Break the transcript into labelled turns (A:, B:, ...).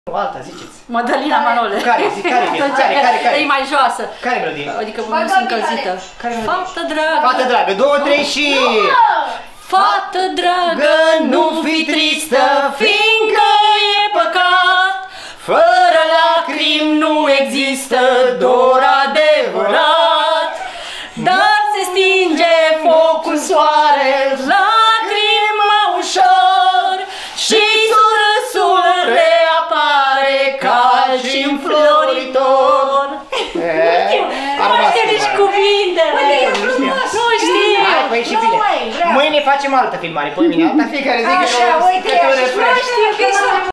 A: Alta, ziceți.
B: Madalina Manole.
A: Care? Zic, care? Care?
B: E mai joasă.
A: Care melodie?
B: Adică nu sunt încălzită. Fată dragă.
A: Fată dragă, 2, 3 și...
B: Fată dragă, nu fi tristă, fiindcă e păcat. Fără lacrimi nu există dor adevărat. Dar se stinge focul soare, lacrima ușor, și surâsul reapare cald și înfloritor. Nu știu nici cuvintele. Nu știu.
A: Hai, păi și bine. Mâine facem altă filmare, păi mine alta, fiecare zi că nu știu că